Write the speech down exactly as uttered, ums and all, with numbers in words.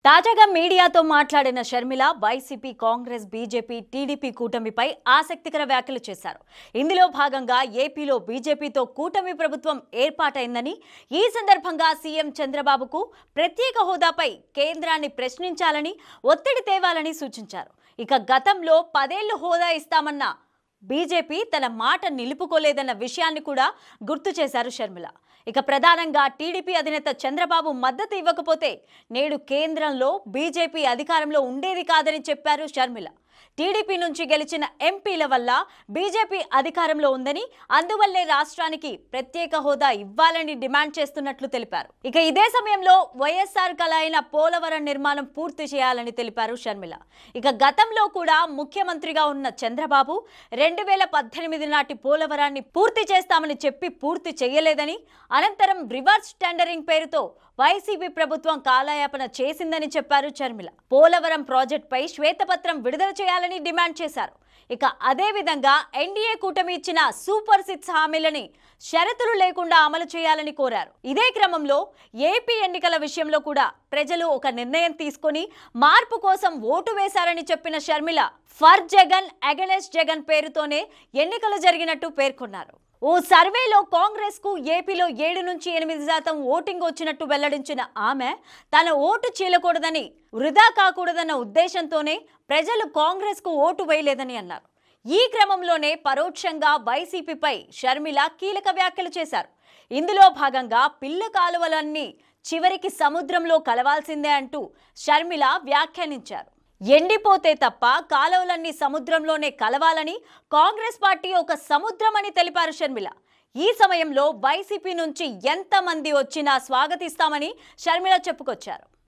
తాజాగా మీడియాతో మాట్లాడిన Sharmila YCP, Congress, BJP, TDP కూటమిపై ఆసక్తికర వ్యాఖ్యలు చేశారు. ఇందులో భాగంగా ఏపీలో బీజేపీతో కూటమి ప్రభుత్వం ఏర్పాటైందని, ఈ సందర్భంగా సీఎం చంద్రబాబుకు ప్రత్యేక హోదాపై కేంద్రాన్ని ప్రశ్నించాలని, ఒత్తిడి తేవాలని సూచించారు. ఇక గతంలో పదేళ్లు హోదా ఇస్తామన్న బీజేపీ తన మాట నిలుపుకోలేదన్న విషయాన్ని కూడా గుర్తు చేశారు షర్మిల. ఇక ప్రధానంగా టీడీపీ అధినేత చంద్రబాబు మద్దతు ఇవ్వకపోతే నేడు కేంద్రంలో బీజేపీ అధికారంలో ఉండేది కాదని చెప్పారు షర్మిల. టీడీపీ నుంచి గెలిచిన ఎంపీల వల్ల బీజేపీ అధికారంలో ఉందని, అందువల్లే రాష్ట్రానికి ప్రత్యేక హోదా ఇవ్వాలని డిమాండ్ చేస్తున్నట్లు తెలిపారు. ఇక ఇదే సమయంలో వైఎస్ఆర్ కళ అయిన పోలవరం నిర్మాణం పూర్తి చేయాలని తెలిపారు షర్మిల. ఇక గతంలో కూడా ముఖ్యమంత్రిగా ఉన్న చంద్రబాబు రెండు వేల పద్దెనిమిది నాటి పోలవరాన్ని పూర్తి చేస్తామని చెప్పి పూర్తి చేయలేదని, అనంతరం రివర్స్ టెండరింగ్ పేరుతో వైసీపీ ప్రభుత్వం కాలయాపన చేసిందని చెప్పారు షర్మిల. పోలవరం ప్రాజెక్టుపై శ్వేతపత్రం విడుదల చేయాలని డిమాండ్ చేశారు. ఇక అదే విధంగా ఎన్డీఏ కూటమి ఇచ్చిన సూపర్ సిక్స్ హామీలని షరతులు లేకుండా అమలు చేయాలని కోరారు. ఇదే క్రమంలో ఏపీ ఎన్నికల విషయంలో కూడా ప్రజలు ఒక నిర్ణయం తీసుకుని మార్పు కోసం ఓటు వేశారని చెప్పిన షర్మిల, ఫర్ జగన్ అగెనెస్ట్ జగన్ పేరుతోనే ఎన్నికలు జరిగినట్టు పేర్కొన్నారు. ఓ సర్వేలో కాంగ్రెస్ కు ఏపీలో ఏడు నుంచి ఎనిమిది శాతం ఓటింగ్ వచ్చినట్టు వెల్లడించిన ఆమె, తన ఓటు చీలకూడదని, వృధా కాకూడదన్న ఉద్దేశంతోనే ప్రజలు కాంగ్రెస్ కు ఓటు వేయలేదని అన్నారు. ఈ క్రమంలోనే పరోక్షంగా వైసీపీపై షర్మిల కీలక వ్యాఖ్యలు చేశారు. ఇందులో భాగంగా పిల్ల కాలువలన్నీ చివరికి సముద్రంలో కలవాల్సిందే అంటూ షర్మిల వ్యాఖ్యానించారు. ఎండిపోతే తప్ప కాలువలన్నీ సముద్రంలోనే కలవాలని కాంగ్రెస్ పార్టీ ఒక సముద్రం అని తెలిపారు షర్మిల. ఈ సమయంలో వైసీపీ నుంచి ఎంత మంది వచ్చినా స్వాగతిస్తామని షర్మిల చెప్పుకొచ్చారు.